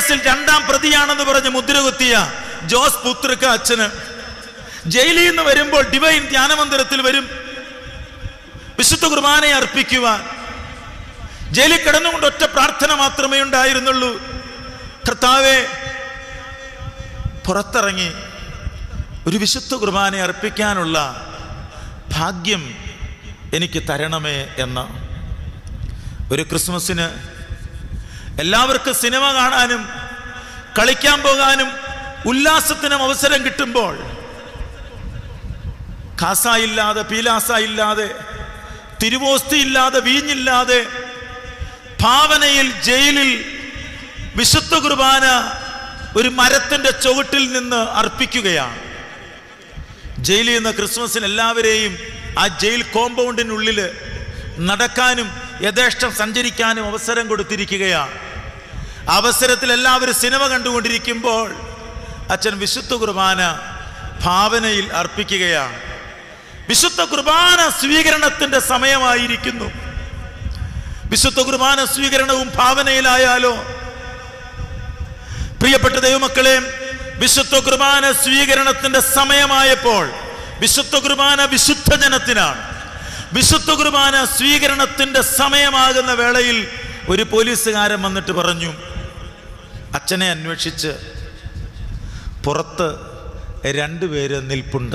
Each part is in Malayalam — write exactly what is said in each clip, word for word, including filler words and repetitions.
കേസിൽ രണ്ടാം പ്രതിയാണെന്ന് പറഞ്ഞ് മുദ്രകുത്തിയ ജോസ് പുത്രക്ക് അച്ഛന് ജയിലിൽ നിന്ന് വരുമ്പോൾ ഡിവൈൻ ധ്യാനമന്ദിരത്തിൽ വരും വിശുദ്ധ കുർബാനയെ അർപ്പിക്കുവാൻ. ജയിലിൽ കിടന്നുകൊണ്ട് ഒറ്റ പ്രാർത്ഥന മാത്രമേ ഉണ്ടായിരുന്നുള്ളൂ, കർത്താവേ പുറത്തിറങ്ങി ഒരു വിശുദ്ധ കുർബാന അർപ്പിക്കാനുള്ള ഭാഗ്യം എനിക്ക് തരണമേ എന്ന്. ഒരു ക്രിസ്മസിന് എല്ലാവർക്കും സിനിമ കാണാനും കളിക്കാൻ പോകാനും ഉല്ലാസത്തിനും അവസരം കിട്ടുമ്പോൾ കാസായില്ലാതെ പീലാസായില്ലാതെ തിരുവോസ്തിയില്ലാതെ വീഞ്ഞില്ലാതെ ഭാവനയിൽ ജയിലിൽ വിശുദ്ധ കുർബാന ഒരു മരത്തിന്റെ ചുവട്ടിൽ നിന്ന് അർപ്പിക്കുകയാണ്. ജയിലിൽ നിന്ന് ക്രിസ്മസിന് എല്ലാവരെയും ആ ജയിൽ കോമ്പൗണ്ടിനുള്ളിൽ നടക്കാനും യഥേഷ്ടം സഞ്ചരിക്കാനും അവസരം കൊടുത്തിരിക്കുകയാണ്. അവസരത്തിൽ എല്ലാവരും സിനിമ കണ്ടുകൊണ്ടിരിക്കുമ്പോൾ അച്ഛൻ വിശുദ്ധ കുർബാന ഭാവനയിൽ അർപ്പിക്കുകയാണ്. വിശുദ്ധ കുർബാന സ്വീകരണത്തിന്റെ സമയമായിരിക്കുന്നു. വിശുദ്ധ കുർബാന സ്വീകരണവും ഭാവനയിലായാലോ? പ്രിയപ്പെട്ട ദൈവമക്കളെ, വിശുദ്ധ കുർബാന സ്വീകരണത്തിന്റെ സമയമായപ്പോൾ വിശുദ്ധ കുർബാന വിശുദ്ധ ജനത്തിനാണ്. വിശുദ്ധ കുർബാന സ്വീകരണത്തിന്റെ സമയമാകുന്ന വേളയിൽ ഒരു പോലീസുകാരൻ വന്നിട്ട് പറഞ്ഞു, അച്ഛനെ അന്വേഷിച്ച് പുറത്ത് രണ്ടുപേര് നിൽപ്പുണ്ട്,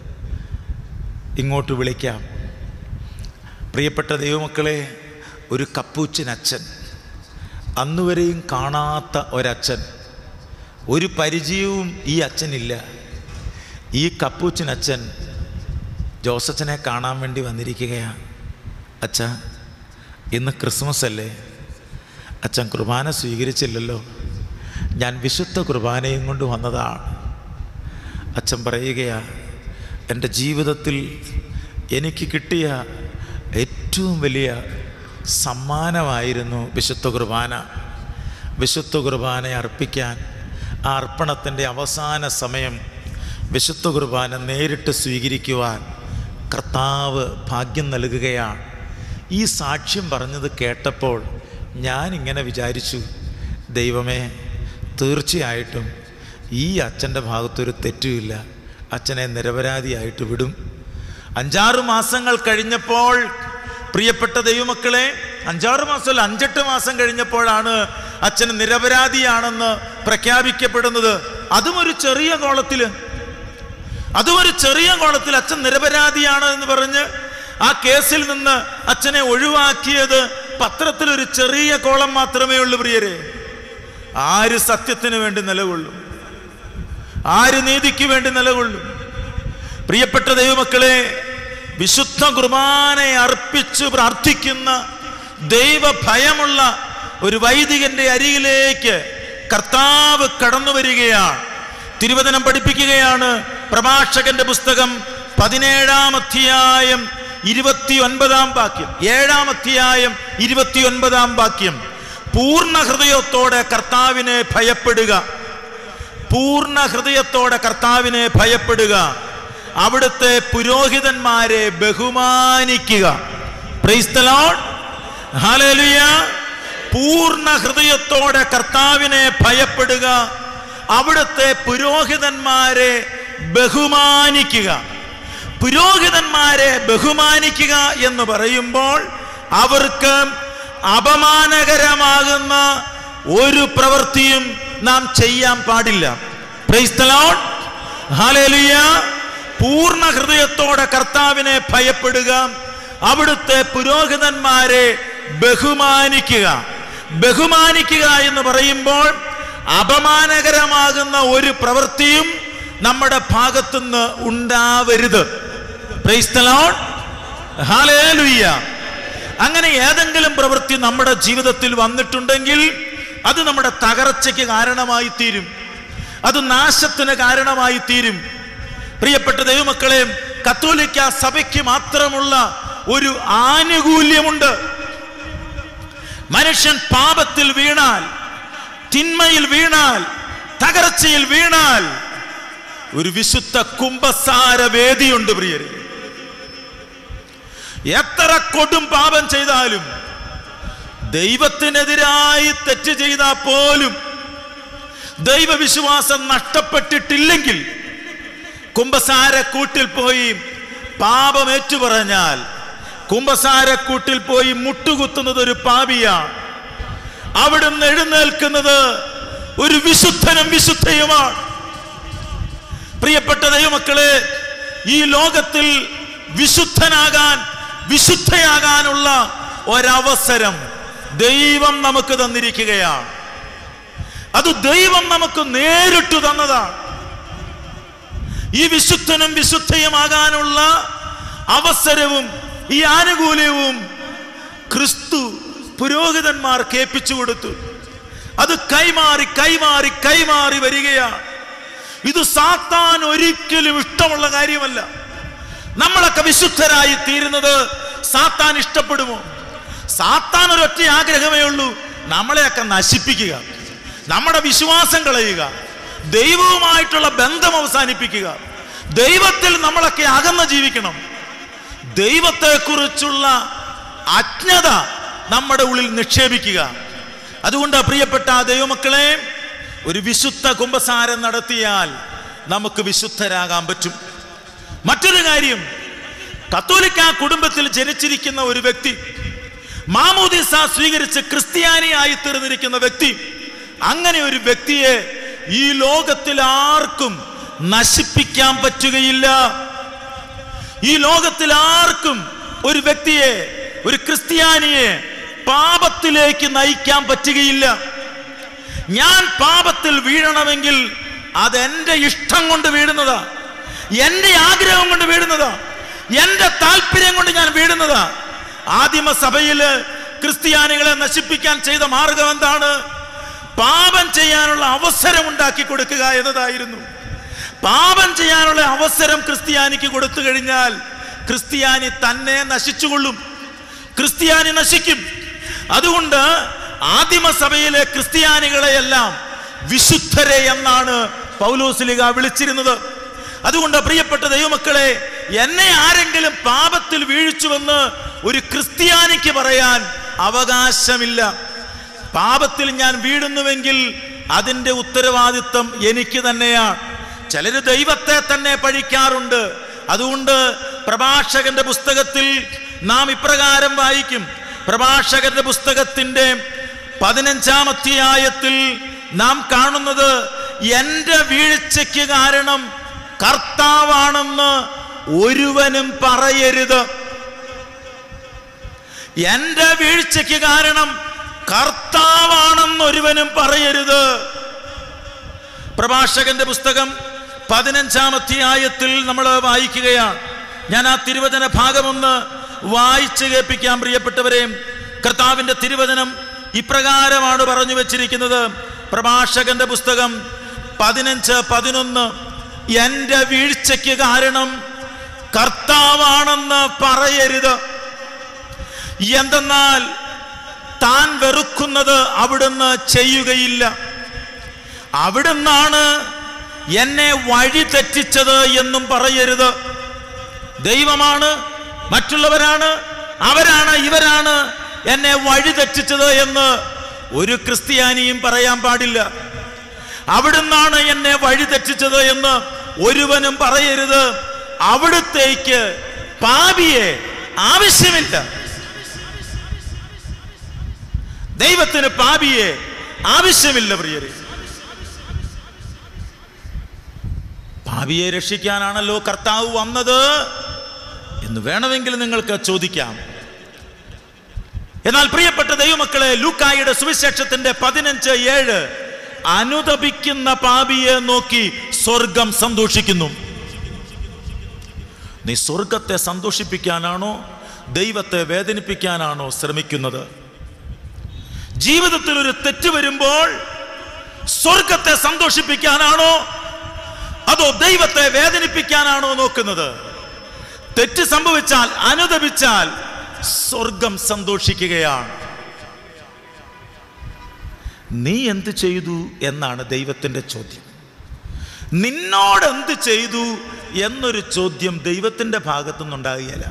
ഇങ്ങോട്ട് വിളിക്കാം. പ്രിയപ്പെട്ട ദൈവമക്കളെ, ഒരു കപ്പൂച്ചിൻ അച്ഛൻ, അന്നുവരെയും കാണാത്ത ഒരച്ഛൻ, ഒരു പരിചയവും ഈ അച്ഛനില്ല. ഈ കപ്പൂച്ചിൻ അച്ഛൻ ജോസച്ചനെ കാണാൻ വേണ്ടി വന്നിരിക്കുകയാണ്. അച്ഛാ, ഇന്ന് ക്രിസ്മസ് അല്ലേ, അച്ഛൻ കുർബാന സ്വീകരിച്ചില്ലല്ലോ, ഞാൻ വിശുദ്ധ കുർബാനയും കൊണ്ട് വന്നതാണ്. അച്ഛൻ പറയുകയാണ്, എൻ്റെ ജീവിതത്തിൽ എനിക്ക് കിട്ടിയ ഏറ്റവും വലിയ സമ്മാനമായിരുന്നു വിശുദ്ധ കുർബാന. വിശുദ്ധ കുർബാന അർപ്പിക്കാൻ ആ അർപ്പണത്തിൻ്റെ അവസാന സമയം വിശുദ്ധ കുർബാന നേരിട്ട് സ്വീകരിക്കുവാൻ കർത്താവ് ഭാഗ്യം നൽകുകയാണ്. ഈ സാക്ഷ്യം പറഞ്ഞത് കേട്ടപ്പോൾ ഞാനിങ്ങനെ വിചാരിച്ചു, ദൈവമേ, തീർച്ചയായിട്ടും ഈ അച്ഛൻ്റെ ഭാഗത്തൊരു തെറ്റുമില്ല, അച്ഛനെ നിരപരാധിയായിട്ട് വിടും. അഞ്ചാറ് മാസങ്ങൾ കഴിഞ്ഞപ്പോൾ, പ്രിയപ്പെട്ട ദൈവമക്കളെ, അഞ്ചാറ് മാസമല്ല അഞ്ചെട്ട് മാസം കഴിഞ്ഞപ്പോഴാണ് അച്ഛൻ നിരപരാധിയാണെന്ന് പ്രഖ്യാപിക്കപ്പെടുന്നത്. അതും ഒരു ചെറിയ കോളത്തിൽ അതും ഒരു ചെറിയ കോളത്തിൽ അച്ഛൻ നിരപരാധിയാണ് എന്ന് പറഞ്ഞ് ആ കേസിൽ നിന്ന് അച്ഛനെ ഒഴിവാക്കിയത് പത്രത്തിലൊരു ചെറിയ കോളം മാത്രമേ ഉള്ളൂ. പ്രിയരെ, ആര് സത്യത്തിന് വേണ്ടി നിലകൊള്ളും? ആര് നീതിക്ക് വേണ്ടി നിലകൊള്ളും? പ്രിയപ്പെട്ട ദൈവമക്കളെ, വിശുദ്ധ കുർബാനയെ അർപ്പിച്ച് പ്രാർത്ഥിക്കുന്ന ദൈവഭയമുള്ള ഒരു വൈദികന്റെ അരികിലേക്ക് കർത്താവ് കടന്നു വരികയാണ്. തിരുവചനം പഠിപ്പിക്കുകയാണ്. പ്രഭാഷകന്റെ പുസ്തകം പതിനേഴാം അധ്യായം ഇരുപത്തി ഒൻപതാം വാക്യം ഏഴാം അധ്യായം ഇരുപത്തി ഒൻപതാം വാക്യം പൂർണ്ണ ഹൃദയത്തോടെ കർത്താവിനെ ഭയപ്പെടുക. പൂർണ്ണ ഹൃദയത്തോടെ കർത്താവിനെ ഭയപ്പെടുക. അവിടുത്തെ പുരോഹിതന്മാരെ ബഹുമാനിക്കുക. Praise the lord, hallelujah. പൂർണ്ണ ഹൃദയത്തോടെ കർത്താവിനെ ഭയപ്പെടുക, അവിടുത്തെ പുരോഹിതന്മാരെ ബഹുമാനിക്കുക. പുരോഹിതന്മാരെ ബഹുമാനിക്കുക എന്ന് പറയുമ്പോൾ അവർക്ക് അപമാനകരമാകുന്ന ഒരു പ്രവൃത്തിയും നാം ചെയ്യാൻ പാടില്ല. Praise the lord, hallelujah. പൂർണ്ണ ഹൃദയത്തോടെ കർത്താവിനെ ഭയപ്പെടുക, അവിടുത്തെ പുരോഹിതന്മാരെ ബഹുമാനിക്കുക. ബഹുമാനിക്കുക എന്ന് പറയുമ്പോൾ അപമാനകരമാകുന്ന ഒരു പ്രവൃത്തിയും നമ്മുടെ ഭാഗത്തുനിന്ന് ഉണ്ടാവരുത്. Praise the lord, hallelujah. അങ്ങനെ ഏതെങ്കിലും പ്രവൃത്തി നമ്മുടെ ജീവിതത്തിൽ വന്നിട്ടുണ്ടെങ്കിൽ അത് നമ്മുടെ തകർച്ചയ്ക്ക് കാരണമായി തീരും, അത് നാശത്തിന് കാരണമായി തീരും. പ്രിയപ്പെട്ട ദൈവമക്കളെ, കത്തോലിക്ക സഭയ്ക്ക് മാത്രമുള്ള ഒരു ആനുകൂല്യമുണ്ട്. മനുഷ്യൻ പാപത്തിൽ വീണാൽ, തിന്മയിൽ വീണാൽ, തകർച്ചയിൽ വീണാൽ ഒരു വിശുദ്ധ കുംഭസാര വേദിയുണ്ട്. പ്രിയരെ, എത്ര കൊടും പാപം ചെയ്താലും, ദൈവത്തിനെതിരായി തെറ്റ് ചെയ്താൽ പോലും ദൈവവിശ്വാസം നഷ്ടപ്പെട്ടിട്ടില്ലെങ്കിൽ കുമ്പസാരക്കൂട്ടിൽ പോയി പാപം ഏറ്റുപറഞ്ഞാൽ, കുമ്പസാരക്കൂട്ടിൽ പോയി മുട്ടുകുത്തുന്നത് ഒരു പാപിയാണ്. അവിടുന്ന് എഴുന്നേൽക്കുന്നത് ഒരു വിശുദ്ധനും വിശുദ്ധയുമാണ്. പ്രിയപ്പെട്ട ദൈവമക്കളെ, ഈ ലോകത്തിൽ വിശുദ്ധനാകാൻ, വിശുദ്ധയാകാനുള്ള ഒരവസരം ദൈവം നമുക്ക് തന്നിരിക്കുകയാണ്. അത് ദൈവം നമുക്ക് നേരിട്ട് തന്നതാണ്. ഈ വിശുദ്ധനും വിശുദ്ധയുമാകാനുള്ള അവസരവും ഈ ആനുകൂല്യവും ക്രിസ്തു പുരോഹിതന്മാർക്ക് ഏൽപ്പിച്ചു കൊടുത്തു. അത് കൈമാറി കൈമാറി കൈമാറി വരികയാണ്. ഇത് സാത്താൻ ഒരിക്കലും ഇഷ്ടമുള്ള കാര്യമല്ല. നമ്മളൊക്കെ വിശുദ്ധരായി തീരുന്നത് സാത്താൻ ഇഷ്ടപ്പെടുമോ? സാത്താൻ ഒരൊറ്റ ആഗ്രഹമേ ഉള്ളൂ, നമ്മളെയൊക്കെ നശിപ്പിക്കുക, നമ്മുടെ വിശ്വാസം കളയുക, ദൈവവുമായിട്ടുള്ള ബന്ധം അവസാനിപ്പിക്കുക, ദൈവത്തിൽ നമ്മളൊക്കെ അകന്ന് ജീവിക്കണം. ദൈവത്തെക്കുറിച്ചുള്ള അജ്ഞത നമ്മുടെ ഉള്ളിൽ നിക്ഷേപിക്കുക. അതുകൊണ്ട് പ്രിയപ്പെട്ട ദൈവമക്കളെ, ഒരു വിശുദ്ധ കുമ്പസാരം നടത്തിയാൽ നമുക്ക് വിശുദ്ധരാകാൻ പറ്റും. മറ്റൊരു കാര്യം, കത്തോലിക്ക കുടുംബത്തിൽ ജനിച്ചിരിക്കുന്ന ഒരു വ്യക്തി, മാമോദീസ സ്വീകരിച്ച് ക്രിസ്ത്യാനിയായി തീർന്നിരിക്കുന്ന വ്യക്തി, അങ്ങനെ ഒരു വ്യക്തിയെ ഈ ലോകത്തിൽ ആർക്കും നശിപ്പിക്കാൻ പറ്റുകയില്ല. ഈ ലോകത്തിൽ ആർക്കും ഒരു വ്യക്തിയെ, ഒരു ക്രിസ്ത്യാനിയെ പാപത്തിലേക്ക് നയിക്കാൻ പറ്റുകയില്ല. ഞാൻ പാപത്തിൽ വീഴണമെങ്കിൽ അതെന്റെ ഇഷ്ടം കൊണ്ട് വീഴുന്നതാ, എന്റെ ആഗ്രഹം കൊണ്ട് വീഴുന്നതാ, എന്റെ താല്പര്യം കൊണ്ട് ഞാൻ വീഴുന്നതാ. ആദിമസഭയില് ക്രിസ്ത്യാനികളെ നശിപ്പിക്കാൻ ചെയ്ത മാർഗം എന്താണ്? പാപം ചെയ്യാനുള്ള അവസരം ഉണ്ടാക്കി കൊടുക്കുക എന്നതായിരുന്നു. പാപം ചെയ്യാനുള്ള അവസരം ക്രിസ്ത്യാനിക്ക് കൊടുത്തു കഴിഞ്ഞാൽ ക്രിസ്ത്യാനി തന്നെ നശിച്ചുകൊള്ളും, ക്രിസ്ത്യാനി നശിക്കും. അതുകൊണ്ട് ആദിമസഭയിലെ ക്രിസ്ത്യാനികളെയെല്ലാം വിശുദ്ധരെ എന്നാണ് പൗലോസ്ലീഹ വിളിച്ചിരുന്നത്. അതുകൊണ്ട് പ്രിയപ്പെട്ട ദൈവമക്കളെ, എന്നെ ആരെങ്കിലും പാപത്തിൽ വീഴ്ചുവെന്ന് ഒരു ക്രിസ്ത്യാനിക്ക് പറയാൻ അവകാശമില്ല. പാപത്തിൽ ഞാൻ വീഴുന്നുവെങ്കിൽ അതിൻ്റെ ഉത്തരവാദിത്വം എനിക്ക് തന്നെയാണ്. ചിലര് ദൈവത്തെ തന്നെ പഴിക്കാറുണ്ട്. അതുകൊണ്ട് പ്രഭാഷകന്റെ പുസ്തകത്തിൽ നാം ഇപ്രകാരം വായിക്കും. പ്രഭാഷകന്റെ പുസ്തകത്തിന്റെ പതിനഞ്ചാം അധ്യായത്തിൽ നാം കാണുന്നത്, എന്റെ വീഴ്ചയ്ക്ക് കാരണം കർത്താവാണെന്ന് ഒരുവനും പറയരുത്. എന്റെ വീഴ്ചയ്ക്ക് കാരണം കർത്താവാണെന്ന് ഒരുവനും പറയരുത്. പ്രഭാഷകന്റെ പുസ്തകം പതിനഞ്ചാം അധ്യായത്തിൽ നമ്മൾ വായിക്കുകയാണ്. ഞാൻ ആ തിരുവചന ഭാഗമൊന്ന് വായിച്ചു കേൾപ്പിക്കാം പ്രിയപ്പെട്ടവരെ. കർത്താവിന്റെ തിരുവചനം ഇപ്രകാരമാണ് പറഞ്ഞു വെച്ചിരിക്കുന്നത്. പ്രഭാഷകന്റെ പുസ്തകം പതിനഞ്ച് പതിനൊന്ന്, എന്റെ വീഴ്ചയ്ക്ക് കാരണം കർത്താവാണെന്ന് പറയരുത്. എന്തെന്നാൽ താൻ വെറുക്കുന്നത് അവിടുന്ന് ചെയ്യുകയില്ല. അവിടുന്നാണ് എന്നെ വഴി തെറ്റിച്ചത് എന്നും പറയരുത്. ദൈവമാണ്, മറ്റുള്ളവരാണ്, അവരാണ്, ഇവരാണ് എന്നെ വഴി തെറ്റിച്ചത് എന്ന് ഒരു ക്രിസ്ത്യാനിയും പറയാൻ പാടില്ല. അവിടുന്നാണ് എന്നെ വഴി തെറ്റിച്ചത് എന്ന് ഒരുവനും പറയരുത്. അവിടുത്തേക്ക് പാപിയെ ആവശ്യമില്ല. ദൈവത്തിന് പാപിയെ ആവശ്യമില്ല. പ്രിയരെ, പാപിയെ രക്ഷിക്കാനാണല്ലോ കർത്താവ് വന്നത് എന്ന് വേണമെങ്കിൽ നിങ്ങൾക്ക് ചോദിക്കാം. എന്നാൽ പ്രിയപ്പെട്ട ദൈവമക്കളെ, ലൂക്കായുടെ സുവിശേഷത്തിന്റെ പതിനഞ്ച് ഏഴ്, അനുതപിക്കുന്ന പാപിയെ നോക്കി സ്വർഗം സന്തോഷിക്കുന്നു. നീ സ്വർഗത്തെ സന്തോഷിപ്പിക്കാനാണോ ദൈവത്തെ വേദനിപ്പിക്കാനാണോ ശ്രമിക്കുന്നത്? ജീവിതത്തിൽ ഒരു തെറ്റ് വരുമ്പോൾ സ്വർഗത്തെ സന്തോഷിപ്പിക്കാനാണോ അതോ ദൈവത്തെ വേദനിപ്പിക്കാനാണോ നോക്കുന്നത്? തെറ്റ് സംഭവിച്ചാൽ, അനുതപിച്ചാൽ സ്വർഗം സന്തോഷിക്കുകയാണ്. നീ എന്ത് ചെയ്തു എന്നാണ് ദൈവത്തിന്റെ ചോദ്യം. നിന്നോട് എന്ത് ചെയ്തു എന്നൊരു ചോദ്യം ദൈവത്തിന്റെ ഭാഗത്തുനിന്നുണ്ടാകുകയില്ല.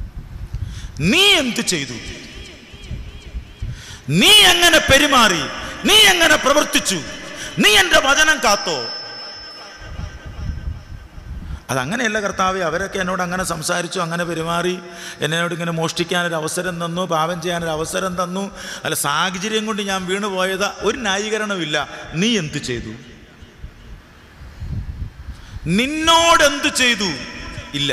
നീ എന്ത് ചെയ്തു, നീ എങ്ങനെ പെരുമാറി, നീ എങ്ങനെ പ്രവർത്തിച്ചു? നീ എൻ്റെ വചനം കാത്തോ? അതങ്ങനെയല്ല കർത്താവേ, അവരൊക്കെ എന്നോട് അങ്ങനെ സംസാരിച്ചു, അങ്ങനെ പെരുമാറി, എന്നോട് ഇങ്ങനെ മോഷ്ടിക്കാനൊരു അവസരം തന്നു, പാപം ചെയ്യാനൊരു അവസരം തന്നു, അല്ല സാഹചര്യം കൊണ്ട് ഞാൻ വീണു പോയതാ. ഒരു ന്യായീകരണമില്ല. നീ എന്ത് ചെയ്തു? നിന്നോടെന്ത് ചെയ്തു? ഇല്ല.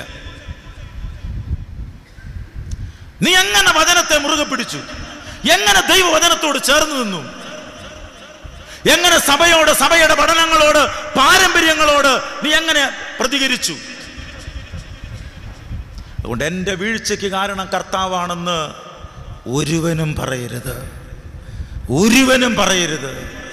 നീ എങ്ങനെ വചനത്തെ മുറുകെ പിടിച്ചു? എങ്ങനെ ദൈവവചനത്തോട് ചേർന്ന് നിന്നു? എങ്ങനെ സഭയോട്, സഭയുടെ പഠനങ്ങളോട്, പാരമ്പര്യങ്ങളോട് നീ എങ്ങനെ പ്രതികരിച്ചു? അതുകൊണ്ട് എൻ്റെ വീഴ്ചയ്ക്ക് കാരണം കർത്താവാണെന്ന് ഒരുവനും പറയരുത്, ഒരുവനും പറയരുത്.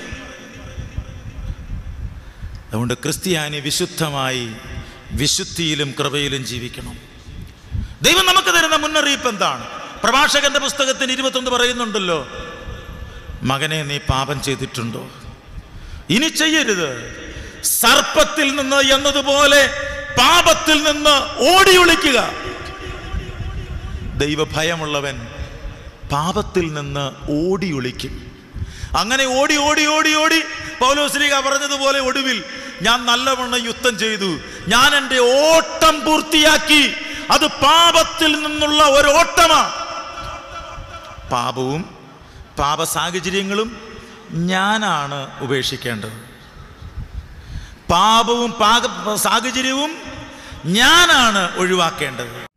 അതുകൊണ്ട് ക്രിസ്ത്യാനി വിശുദ്ധമായി വിശുദ്ധിയിലും കൃപയിലും ജീവിക്കണം. ദൈവം നമുക്ക് തരുന്ന മുന്നറിയിപ്പ് എന്താണ്? പ്രഭാഷകന്റെ പുസ്തകത്തിന് ഇരുപത്തൊന്ന് പറയുന്നുണ്ടല്ലോ, മകനെ നീ പാപം ചെയ്തിട്ടുണ്ടോ? ഇനി ചെയ്യരുത്. സർപ്പത്തിൽ നിന്ന് എന്നതുപോലെ പാപത്തിൽ നിന്ന് ഓടി ഒളിക്കുക. ദൈവഭയമുള്ളവൻ പാപത്തിൽ നിന്ന് ഓടി ഒളിക്കും. അങ്ങനെ ഓടി ഓടി ഓടി ഓടി പൗലോസ്ലീഹ പറഞ്ഞതുപോലെ ഒടുവിൽ ഞാൻ നല്ലവണ്ണം യുദ്ധം ചെയ്തു, ഞാൻ എൻ്റെ ഓട്ടം പൂർത്തിയാക്കി. അത് പാപത്തിൽ നിന്നുള്ള ഒരു ഓട്ടമാണ്. പാപവും പാപ സാഹചര്യങ്ങളും ഞാനാണ് ഉപേക്ഷിക്കേണ്ടത്. പാപവും പാപ സാഹചര്യവും ഞാനാണ് ഒഴിവാക്കേണ്ടത്.